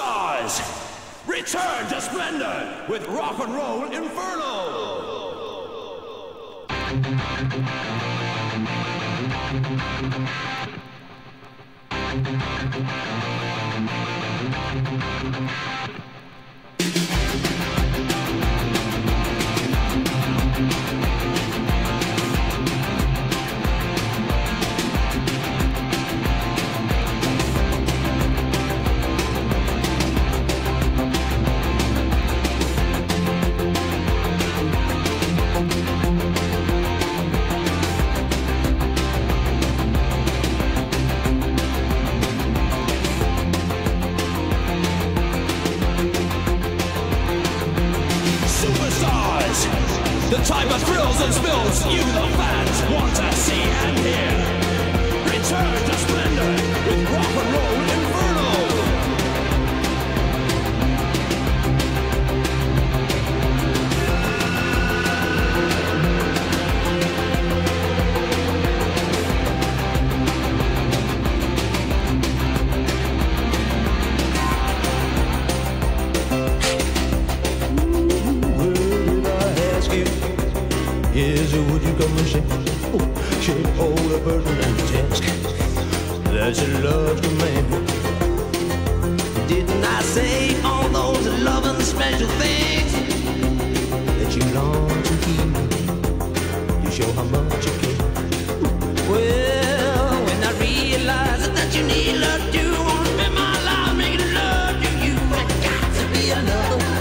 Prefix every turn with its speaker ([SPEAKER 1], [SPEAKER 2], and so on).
[SPEAKER 1] Superstars, return to splendor with Rock and Roll Inferno. The type of thrills and spills you, the fans, want to see and hear. Return to splendor with Rock and Roll Inferno.
[SPEAKER 2] Yes, would you come and shake all the burden and task? That's a love command. Didn't I say all those loving special things that you long to hear? You show how much you care. Well, when I realize that you need love to want to spend my life making love to you, there got to be another one.